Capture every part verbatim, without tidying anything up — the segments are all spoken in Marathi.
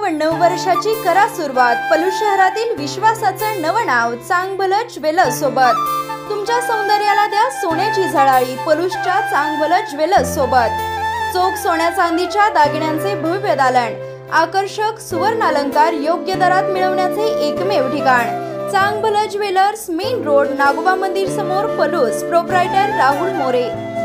नववर्षाची करा सुरुवात पलूस शहरातील विश्वासाचं नवं नाव चांगभलं ज्वेलर्स सोबत। तुमच्या सौंदर्याला द्या सोन्याची झळाळी पलूसच्या चांगभलं ज्वेलर्स सोबत। चोख सोन्या चांदीच्या दागिन्यांचे भव्य दालन, आकर्षक सुवर्णालंकार योग्य दरात मिळवण्याचे एकमेव ठिकाण Changbhala jewellers, main road, Nagoba मंदिर समोर, पलूस। प्रोप्रायटर राहुल मोरे।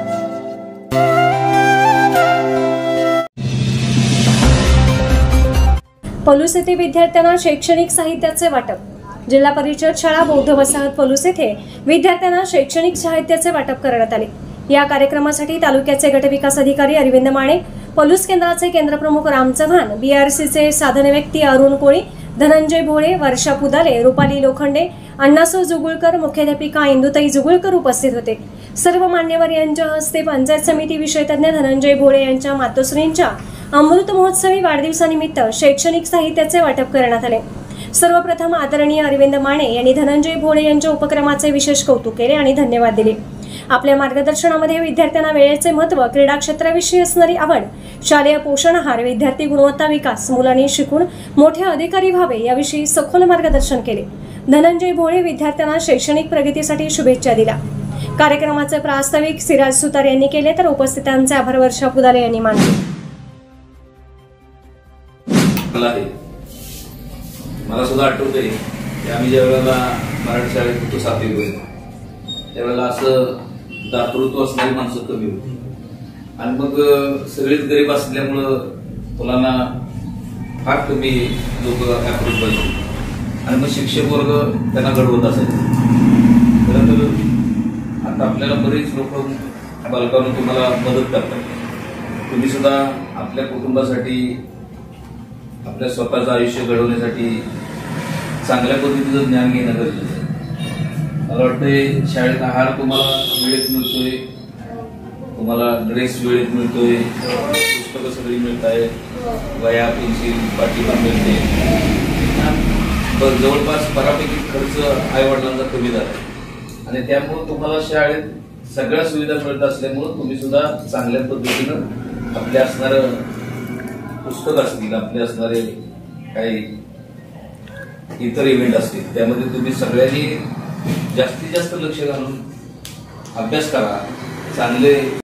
पलूस येथे विद्यार्थ्यांना शैक्षणिक साहित्याचे वाटप। जिल्हा परिषद शाळा बौद्ध वसाहत पलूस येथे विद्यार्थ्यांना शैक्षणिक साहित्याचे वाटप करण्यात आले। या कार्यक्रमासाठी तालुक्याचे गटविकास अधिकारी अरविंद माने, पलूस केंद्राचे केंद्रप्रमुख राम चव्हाण, बीआरसीचे साधन व्यक्ती अरुण कोळी, धनंजय भोळे, वर्षा पुदाले, रुपाली लोखंडे, अण्णासो जुगुळकर, मुख्याध्यापिका इंदुताई जुगुळकर उपस्थित होते। सर्व मान्यवर यांच्या हस्ते पंचायत समिती विषयतज्ञ धनंजय भोळे यांच्या मातोश्रींच्या अमृत महोत्सवी वाढदिवसानिमित्त शैक्षणिक साहित्याचे वाटप करण्यात आले। सर्वप्रथम आदरणीय अरविंद माने यांनी धनंजय भोळे यांच्या उपक्रमाचे विशेष कौतुक केले आणि धन्यवाद दिले। आपल्या मार्गदर्शनामध्ये विद्यार्थ्यांना वेळेचे महत्त्व, क्रीडा क्षेत्राविषयी असणारी आवड, शालेय पोषण आहार, विद्यार्थी गुणवत्ता विकास, मुलांनी शिकून मोठे अधिकारी व्हावे याविषयी सखोल मार्गदर्शन केले। धनंजय भोळे विद्यार्थ्यांना शैक्षणिक प्रगतीसाठी शुभेच्छा दिल्या। कार्यक्रमाचे प्रास्ताविक सिराज सुतार यांनी केले तर उपस्थितांचे आभार वर्षा पुदाले यांनी मानले। मला सुद्धा आठवते की आम्ही ज्या वेळेला मराठी शाळेत होतो सातवीमध्ये त्यावेळेला असं दातृत्व असणारी माणसं कमी होती आणि मग सगळेच गरीब असल्यामुळं मुलांना फार कमी लोक अप्रोच पाहिजे आणि मग शिक्षक वर्ग त्यांना घडवत असायचे। परंतु आता आपल्याला बरेच लोक बालकांना तुम्हाला मदत करतात। तुम्ही सुद्धा आपल्या कुटुंबासाठी, आपल्या स्वतःचं आयुष्य घडवण्यासाठी चांगल्या पद्धतीचं ज्ञान घेणं गरजेचं आहे। मला वाटतंय शाळेत आहार तुम्हाला वेळेत मिळतोय, तुम्हाला ड्रेस वेळेत मिळतोय, पुस्तकं सगळी मिळत आहेत, वह्या, पेन्सिल, पाटी पण मिळते। जवळपास बऱ्यापैकी खर्च आई वडिलांचा कमी झाला आणि त्यामुळे तुम्हाला शाळेत सगळ्या सुविधा मिळत असल्यामुळे तुम्ही सुद्धा चांगल्या पद्धतीनं आपले असणारं पुस्तक असतील, आपले असणारे काही इतर इव्हेंट असतील त्यामध्ये तुम्ही सगळ्यांनी जास्तीत जास्त लक्ष घालून अभ्यास करा, चांगले